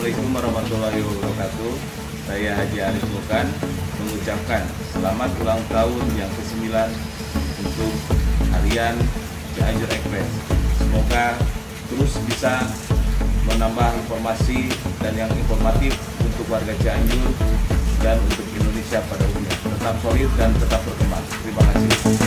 Assalamualaikum warahmatullahi wabarakatuh. Saya Haji Arif Mulkan mengucapkan selamat ulang tahun yang ke-9 untuk harian Cianjur Express. Semoga terus bisa menambah informasi dan yang informatif untuk warga Cianjur dan untuk Indonesia pada umumnya. Tetap solid dan tetap berkembang. Terima kasih.